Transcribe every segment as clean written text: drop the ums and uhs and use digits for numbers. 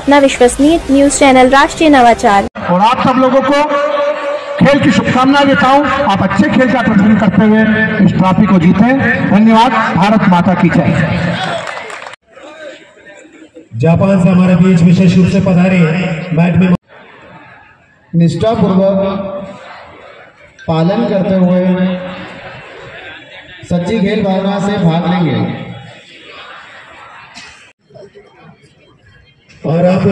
अपना विश्वसनीय news channel राष्ट्रीय नवाचार। और आप सब लोगों को खेल की शुभकामनाएं देता हूं। आप अच्छे खेल का प्रदर्शन करते हुए इस ट्रॉफी को जीतें। धन्यवाद। भारत माता की जय। जापान से हमारे बीच विशेष रूप से पधारे मैच में निष्ठापूर्वक पालन करते हुए सच्ची खेल भावना से भाग लेंगे। और अब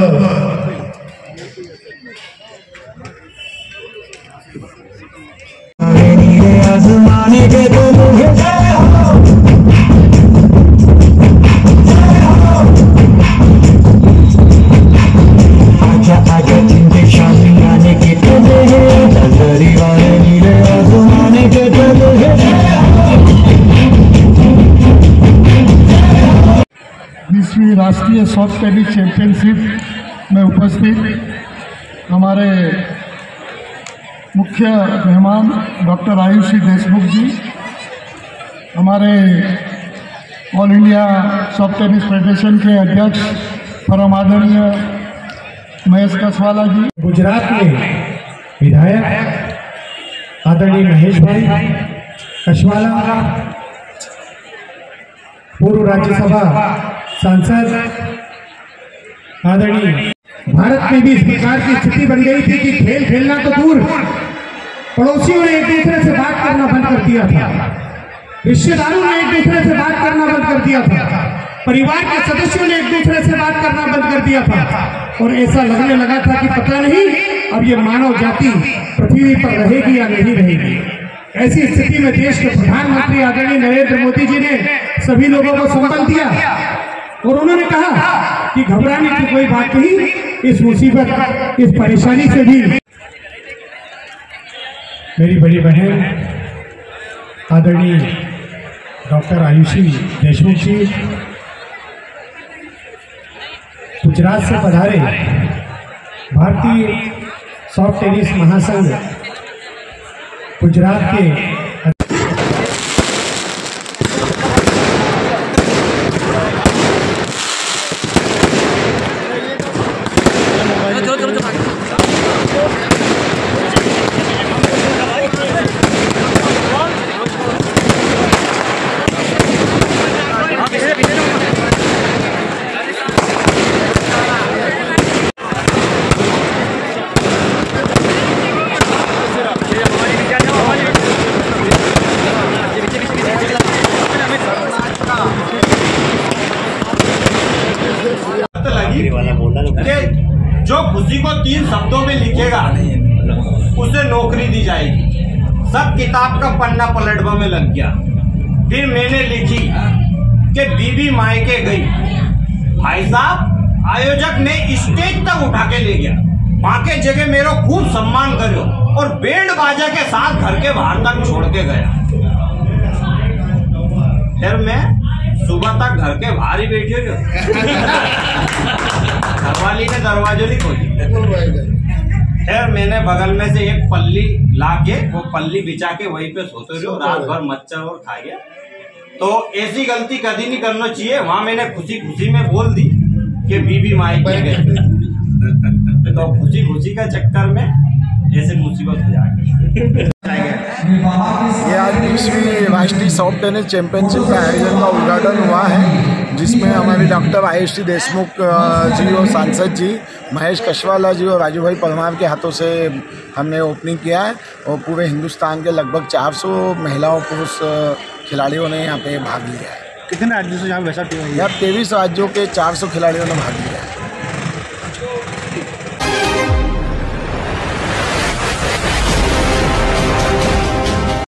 आजमाने के राष्ट्रीय सॉफ्ट टेनिस चैंपियनशिप में उपस्थित हमारे मुख्य मेहमान डॉक्टर आयुषी देशमुख जी, हमारे all India soft tennis federation के अध्यक्ष परम आदरणीय महेश कछवाला जी, गुजरात के विधायक आदरणीय महेश भाई कछवाला, पूर्व राज्यसभा सांसद आदरणीय। भारत में भी इस प्रकार की स्थिति बन गई थी कि खेल खेलना तो दूर, पड़ोसियों ने एक दूसरे से बात करना बंद कर दिया था, रिश्तेदारों ने एक दूसरे से बात करना बंद कर दिया था, परिवार के सदस्यों ने एक दूसरे से बात करना बंद कर दिया था। और ऐसा लगने लगा था कि पता नहीं अब ये मानव जाति पृथ्वी पर रहेगी या नहीं रहेगी। ऐसी स्थिति में देश के प्रधानमंत्री आदरणीय नरेंद्र मोदी जी ने सभी लोगों को संबल दिया और उन्होंने कहा कि घबराने की कोई बात नहीं, इस मुसीबत इस परेशानी से भी मेरी बड़ी बहन आदरणीय डॉक्टर आयुषी देशमुख जी गुजरात से पधारे भारतीय सॉफ्ट टेनिस महासंघ गुजरात के जो खुशी को 3 शब्दों में लिखेगा उसे नौकरी दी जाएगी। सब किताब का पन्ना पलटवा में लग गया। फिर मैंने लिखी कि बीबी मायके गई। भाई साहब आयोजक ने स्टेज तक उठा के ले गया, वहां के जगह मेरा खूब सम्मान करो और बैंड बाजा के साथ घर के बाहर तक छोड़ के गया। फिर मैं सुबह तक घर के बाहर ही बैठी हो, घरवाली ने दरवाजे नहीं खोली। फिर मैंने बगल में से एक पल्ली लाके वो पल्ली बिछा के वहीं पे सोते रहो, रात भर मच्छर और खा गया। तो ऐसी गलती कभी नहीं करना चाहिए। वहां मैंने खुशी खुशी में बोल दी कि बीबी मायके गए, तो खुशी खुशी का चक्कर में ऐसे मुसीबत हो जाएगी। ये आज 20वीं राष्ट्रीय सॉफ्ट टेनिस चैंपियनशिप का आयोजन का उद्घाटन हुआ है, जिसमें हमारे डॉक्टर आयुषी देशमुख जी और सांसद जी महेश कछवाला जी और राजू भाई परमार के हाथों से हमने ओपनिंग किया है। और पूरे हिंदुस्तान के लगभग 400 महिलाओं पुरुष खिलाड़ियों ने यहाँ पे भाग लिया है। कितने राज्यों से यहाँ वैसा टीम है? यहाँ 23 राज्यों के 400 खिलाड़ियों ने भाग लिया है।